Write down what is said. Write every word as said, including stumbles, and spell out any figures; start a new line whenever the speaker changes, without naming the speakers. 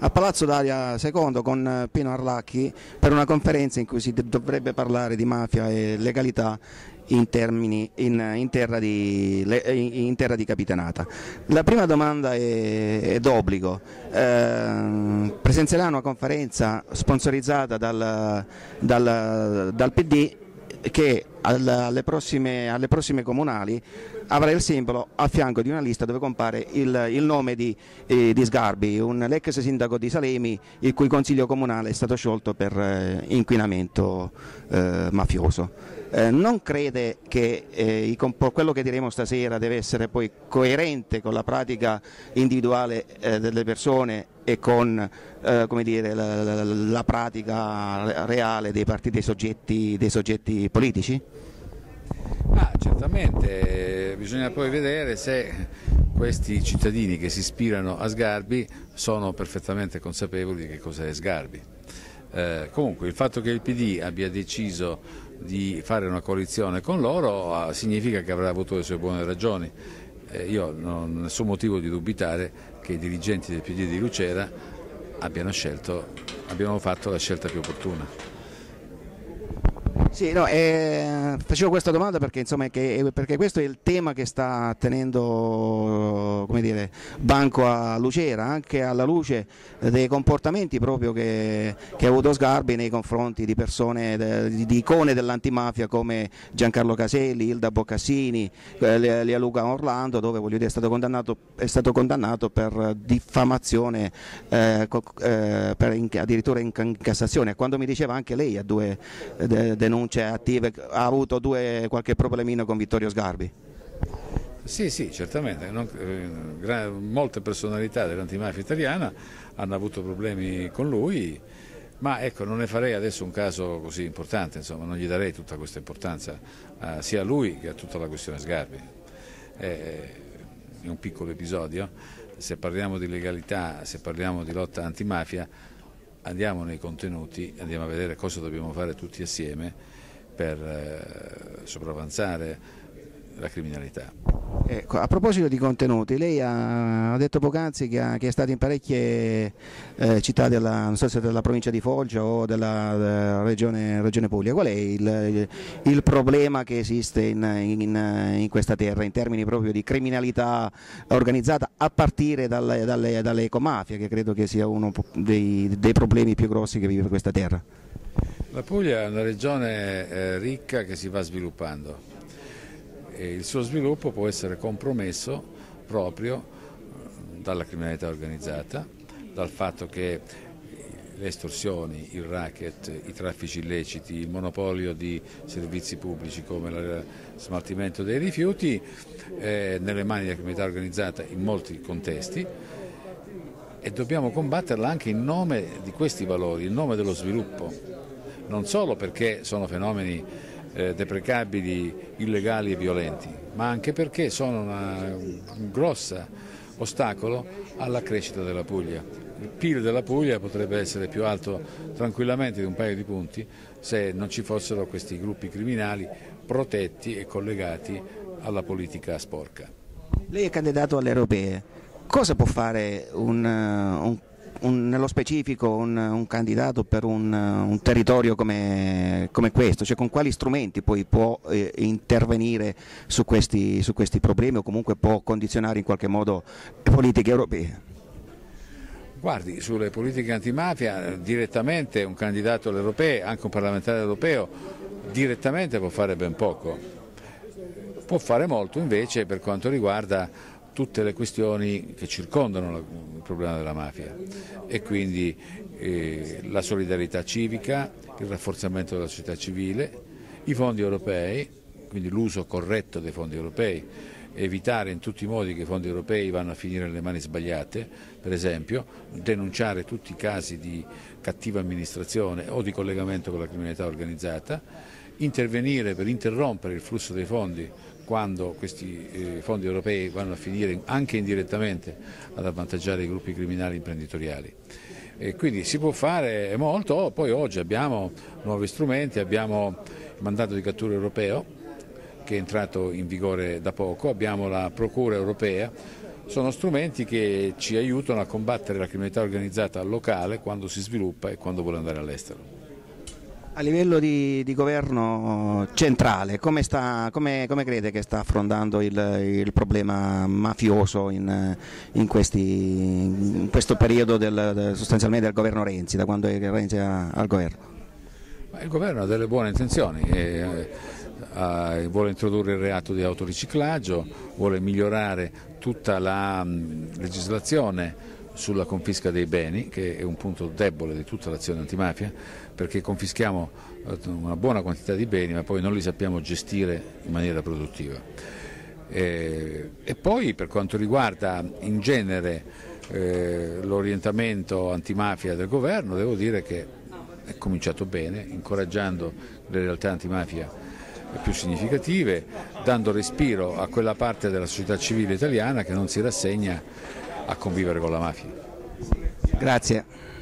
a Palazzo Dalia secondo con Pino Arlacchi per una conferenza in cui si dovrebbe parlare di mafia e legalità in, termini, in, in, terra, di, in terra di Capitanata. La prima domanda è, è d'obbligo. Eh, presenzierà una conferenza sponsorizzata dal, dal, dal P D che alle prossime, alle prossime comunali avrà il simbolo a fianco di una lista dove compare il, il nome di, eh, di Sgarbi, un ex sindaco di Salemi il cui consiglio comunale è stato sciolto per eh, inquinamento eh, mafioso. Eh, non crede che eh, i, quello che diremo stasera deve essere poi coerente con la pratica individuale eh, delle persone e con eh, come dire, la, la, la pratica reale dei partiti, dei soggetti, dei soggetti politici?
Ah, certamente, bisogna poi vedere se questi cittadini che si ispirano a Sgarbi sono perfettamente consapevoli di che cos'è Sgarbi. Eh, comunque il fatto che il P D abbia deciso di fare una coalizione con loro eh, significa che avrà avuto le sue buone ragioni. Eh, io non ho nessun motivo di dubitare che i dirigenti del P D di Lucera abbiano scelto, abbiano fatto la scelta più opportuna.
Sì, no, eh, facevo questa domanda perché, insomma, che, perché questo è il tema che sta tenendo, come dire, banco a Lucera, anche alla luce dei comportamenti proprio che, che ha avuto Sgarbi nei confronti di persone, di, di icone dell'antimafia come Giancarlo Caselli, Ilda Boccassini, eh, Lia Luca Orlando, dove voglio dire, è stato condannato, è stato condannato per diffamazione, eh, eh, per in, addirittura in, in Cassazione. Quando mi diceva anche lei ha due de, denunce attive, ha avuto due, qualche problemino con Vittorio Sgarbi?
Sì, sì, certamente. Non, eh, molte personalità dell'antimafia italiana hanno avuto problemi con lui, ma ecco, non ne farei adesso un caso così importante, insomma, non gli darei tutta questa importanza eh, sia a lui che a tutta la questione Sgarbi. È, è un piccolo episodio, se parliamo di legalità, se parliamo di lotta antimafia, andiamo nei contenuti, andiamo a vedere cosa dobbiamo fare tutti assieme per eh, sopravanzare la criminalità.
Ecco, a proposito di contenuti, lei ha, ha detto poc'anzi che, che è stato in parecchie eh, città della, non so se della provincia di Foggia o della, della regione, regione Puglia. Qual è il, il, il problema che esiste in, in, in questa terra in termini proprio di criminalità organizzata, a partire dalle, dalle, dalle ecomafie, che credo che sia uno dei, dei problemi più grossi che vive questa terra?
La Puglia è una regione eh, ricca che si va sviluppando. E il suo sviluppo può essere compromesso proprio dalla criminalità organizzata, dal fatto che le estorsioni, il racket, i traffici illeciti, il monopolio di servizi pubblici come lo smaltimento dei rifiuti eh, nelle mani della criminalità organizzata in molti contesti, e dobbiamo combatterla anche in nome di questi valori, in nome dello sviluppo, non solo perché sono fenomeni Eh, deprecabili, illegali e violenti, ma anche perché sono una, un grosso ostacolo alla crescita della Puglia. Il P I L della Puglia potrebbe essere più alto tranquillamente di un paio di punti se non ci fossero questi gruppi criminali protetti e collegati alla politica sporca.
Lei è candidato alle europee, cosa può fare un, un Un, nello specifico un, un candidato per un, un territorio come, come questo, cioè con quali strumenti poi può eh, intervenire su questi, su questi problemi o comunque può condizionare in qualche modo le politiche europee?
Guardi, sulle politiche antimafia direttamente un candidato alle europee, anche un parlamentare europeo, direttamente può fare ben poco. Può fare molto invece per quanto riguarda tutte le questioni che circondano il problema della mafia, e quindi eh, la solidarietà civica, il rafforzamento della società civile, i fondi europei, quindi l'uso corretto dei fondi europei, evitare in tutti i modi che i fondi europei vanno a finire nelle mani sbagliate, per esempio denunciare tutti i casi di cattiva amministrazione o di collegamento con la criminalità organizzata, intervenire per interrompere il flusso dei fondi quando questi eh, fondi europei vanno a finire anche indirettamente ad avvantaggiare i gruppi criminali imprenditoriali. E quindi si può fare molto. Poi oggi abbiamo nuovi strumenti, abbiamo il mandato di cattura europeo che è entrato in vigore da poco, abbiamo la Procura europea sono strumenti che ci aiutano a combattere la criminalità organizzata locale quando si sviluppa e quando vuole andare all'estero.
A livello di, di governo centrale, come, sta, come, come crede che sta affrontando il, il problema mafioso in, in, questi, in questo periodo del, sostanzialmente del governo Renzi, da quando è Renzi al governo?
Il governo ha delle buone intenzioni, eh, eh, vuole introdurre il reato di autoriciclaggio, vuole migliorare tutta la mh, legislazione sulla confisca dei beni, che è un punto debole di tutta l'azione antimafia, perché confischiamo una buona quantità di beni ma poi non li sappiamo gestire in maniera produttiva. E, e poi per quanto riguarda in genere eh, l'orientamento antimafia del governo, devo dire che è cominciato bene, incoraggiando le realtà antimafia più significative, dando respiro a quella parte della società civile italiana che non si rassegna a convivere con la mafia.
Grazie.